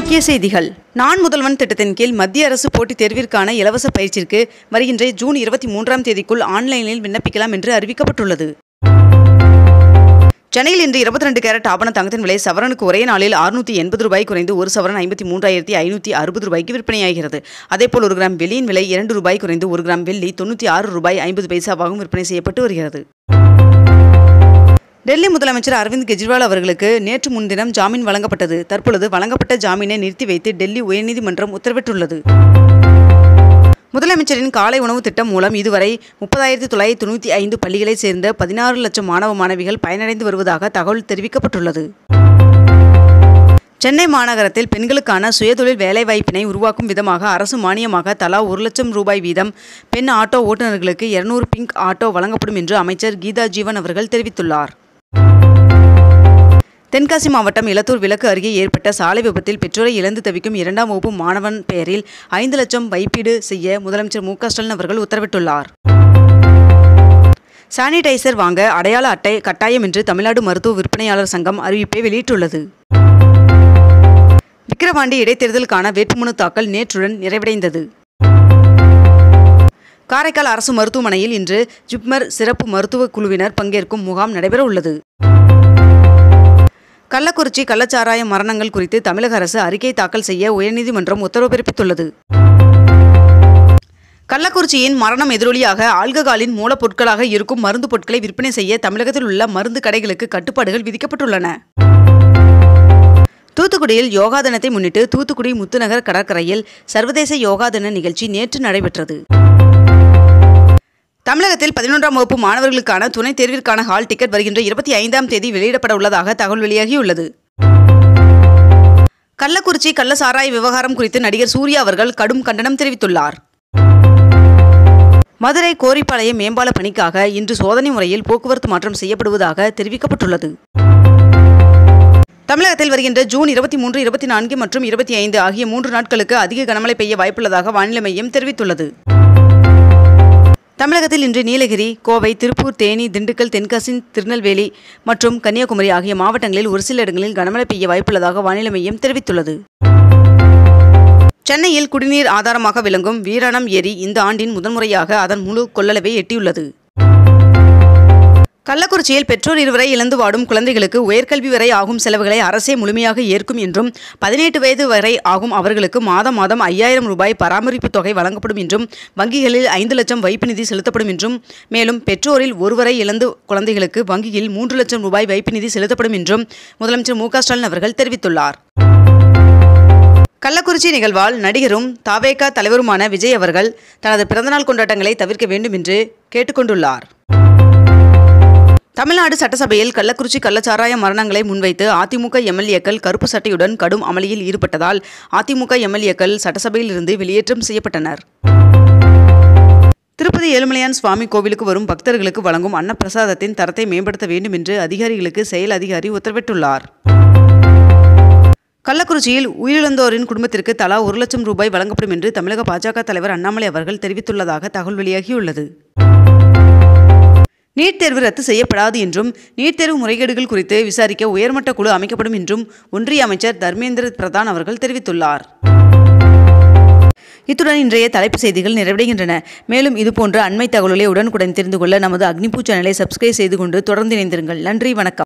முக்கிய செய்திகள். நான் முதல்வன் திட்டத்தின் கீழ் மத்திய அரசு போட்டித் தேர்விற்கான இலவச பயிற்சிக்கு வருகின்ற ஜூன் 23ஆம் தேதிக்குள் ஆன்லைனில் விண்ணப்பிக்கலாம் என்று அறிவிக்கப்பட்டுள்ளது. சென்னையில் இன்று 22 கேரட் ஆபண தங்கத்தின் விலை சவரனுக்கு ஒரே நாளில் 680 ரூபாய் குறைந்து ஒரு சவரன் 53,560 ரூபாய்க்கு விற்பனையாகிறது. அதேபோல் ஒரு கிராம் வெள்ளியின் விலை 2 ரூபாய் குறைந்து ஒரு கிராம் வெள்ளி 96 ரூபாய் 50 பைசாவாகவும் விற்பனை செய்யப்பட்டு வருகிறது. டெல்லி முதலமைச்சர் அரவிந்த் கெஜ்ரிவால் அவர்களுக்கு நேற்று முன்தினம் ஜாமீன் வழங்கப்பட்டது. தற்பொழுது வழங்கப்பட்ட ஜாமீனை நிறுத்தி வைத்து டெல்லி உயர்நீதிமன்றம் உத்தரவிட்டுள்ளது. முதலமைச்சரின் காலை உணவு திட்டம் மூலம் இதுவரை 30,995 பள்ளிகளைச் சேர்ந்த 16 லட்சம் மாணவ மாணவிகள் பயனடைந்து வருவதாக தகவல் தெரிவிக்கப்பட்டுள்ளது. சென்னை மாநகரத்தில் பெண்களுக்கான சுயதொழில் வேலைவாய்ப்பினை உருவாக்கும் விதமாக அரசு மானியமாக தலா 1 லட்சம் ரூபாய் வீதம் பெண் ஆட்டோ ஓட்டுநர்களுக்கு 200 பிங்க் ஆட்டோ வழங்கப்படும் என்று அமைச்சர் கீதா ஜீவன் அவர்கள் தெரிவித்துள்ளார். தென்காசி மாவட்டம் இலத்தூர் விலக்கு அருகே ஏற்பட்ட சாலை விபத்தில் பெற்றோரை இழந்து தவிக்கும் 2ஆம் வகுப்பு மாணவன் பெயரில் 5 லட்சம் வைப்பீடு செய்ய முதலமைச்சர் மு.க. ஸ்டாலின் அவர்கள் உத்தரவிட்டுள்ளார். சானிடைசர் வாங்க அடையாள அட்டை கட்டாயம் என்று தமிழ்நாடு மருத்துவ விற்பனையாளர் சங்கம் அறிவிப்பை வெளியிட்டுள்ளது. விக்கிரவாண்டி இடைத்தேர்தலுக்கான வேட்புமனு தாக்கல் நேற்றுடன் நிறைவடைந்தது. காரைக்கால் அரசு மருத்துவமனையில் இன்று ஜிப்மர் சிறப்பு மருத்துவ குழுவினர் பங்கேற்கும் முகாம் நடைபெற உள்ளது. கள்ளக்குறிச்சி கள்ளச்சாராய மரணங்கள் குறித்து தமிழக அரசு அறிக்கை தாக்கல் செய்ய உயர்நீதிமன்றம் உத்தரவு பிறப்பித்துள்ளது. கள்ளக்குறிச்சியின் மரணம் எதிரொலியாக ஆல்கஹாலின் மூலப்பொருட்களாக இருக்கும் மருந்து பொருட்களை விற்பனை செய்ய தமிழகத்தில் உள்ள மருந்து கடைகளுக்கு கட்டுப்பாடுகள் விதிக்கப்பட்டுள்ளன. தூத்துக்குடியில் யோகா தினத்தை முன்னிட்டு தூத்துக்குடி முத்துநகர் கடற்கரையில் சர்வதேச யோகா தின நிகழ்ச்சி நேற்று நடைபெற்றது. தமிழகத்தில் 11ஆம் வகுப்பு மாணவர்களுக்கான துணைத் தேர்விற்கான ஹால் டிக்கெட் வருகின்ற 25ஆம் தேதி வெளியிடப்பட உள்ளதாக தகவல் வெளியாகியுள்ளது. கள்ளக்குறிச்சி கள்ளசாராய விவகாரம் குறித்து நடிகர் சூர்யா அவர்கள் கடும் கண்டனம் தெரிவித்துள்ளார். மதுரை கோரிப்பாளையம் மேம்பால பணிக்காக இன்று சோதனை முறையில் போக்குவரத்து மாற்றம் செய்யப்படுவதாக தெரிவிக்கப்பட்டுள்ளது. தமிழகத்தில் வருகின்ற ஜூன் 23, 24 மற்றும் 25 ஆகிய 3 நாட்களுக்கு அதிக கனமழை பெய்ய வாய்ப்புள்ளதாக வானிலை மையம் தெரிவித்துள்ளது. தமிழகத்தில் இன்று நீலகிரி, கோவை, திருப்பூர், தேனி, திண்டுக்கல், தென்காசி, திருநெல்வேலி மற்றும் கன்னியாகுமரி ஆகிய மாவட்டங்களில் ஒரு சில இடங்களில் கனமழை பெய்ய வாய்ப்புள்ளதாக வானிலை மையம் தெரிவித்துள்ளது. சென்னையில் குடிநீர் ஆதாரமாக விளங்கும் வீராணம் ஏரி இந்த ஆண்டின் முதன்முறையாக அதன் முழு கொள்ளளவை எட்டியுள்ளது. கள்ளக்குறிச்சியில் பெற்றோர் இருவரை இழந்து வாடும் குழந்தைகளுக்கு உயர்கல்வி வரை ஆகும் செலவுகளை அரசே முழுமையாக ஏற்கும் என்றும் 18 வயது வரை ஆகும் அவர்களுக்கு மாதம் 5000 ரூபாய் பராமரிப்பு தொகை வழங்கப்படும் என்றும் வங்கிகளில் 5 லட்சம் வைப்பு நிதி செலுத்தப்படும் என்றும் மேலும் பெற்றோரில் ஒருவரை இழந்து குழந்தைகளுக்கு வங்கியில் 3 லட்சம் ரூபாய் வைப்பு நிதி செலுத்தப்படும் என்றும் முதலமைச்சர் மு.க. ஸ்டாலின் அவர்கள் தெரிவித்துள்ளார். கள்ளக்குறிச்சி நிகழ்வால் நடிகரும் தவேக தலைவருமான விஜய் அவர்கள் தனது பிறந்தநாள் கொண்டாட்டங்களை தவிர்க்க வேண்டும் என்று கேட்டுக்கொண்டுள்ளார். தமிழ்நாடு சட்டசபையில் கள்ளக்குறிச்சி கள்ளச்சாராய மரணங்களை முன்வைத்து அதிமுக எம்எல்ஏக்கள் கருப்பு சட்டையுடன் கடும் அமளியில் ஈடுபட்டதால் அதிமுக எம்எல்ஏக்கள் சட்டசபையில் இருந்து வெளியேற்றம் செய்யப்பட்டனர். திருப்பதி ஏழுமலையான் சுவாமி கோவிலுக்கு வரும் பக்தர்களுக்கு வழங்கும் அன்னப்பிரசாதத்தின் தரத்தை மேம்படுத்த வேண்டும் என்று அதிகாரிகளுக்கு செயல் அதிகாரி உத்தரவிட்டுள்ளார். கள்ளக்குறிச்சியில் உயிரிழந்தோரின் குடும்பத்திற்கு தலா 1 லட்சம் ரூபாய் வழங்கப்படும் என்று தமிழக பாஜக தலைவர் அண்ணாமலை அவர்கள் தெரிவித்துள்ளதாக தகவல் வெளியாகியுள்ளது. நீட் தேர்வு ரத்து செய்யப்படாது என்றும் நீட் தேர்வு முறைகேடுகள் குறித்து விசாரிக்க உயர்மட்ட குழு அமைக்கப்படும் என்றும் ஒன்றிய அமைச்சர் தர்மேந்திர பிரதான் அவர்கள் தெரிவித்துள்ளார். இத்துடன் இன்றைய தலைப்பு செய்திகள் நிறைவடைகின்றன. மேலும் இதுபோன்ற அண்மை தகவல்களை உடனுக்குடன் தெரிந்து கொள்ள நமது அக்னிபூ சேனலை சப்ஸ்கிரைப் செய்து கொண்டு தொடர்ந்து இணைந்திருங்கள். நன்றி, வணக்கம்.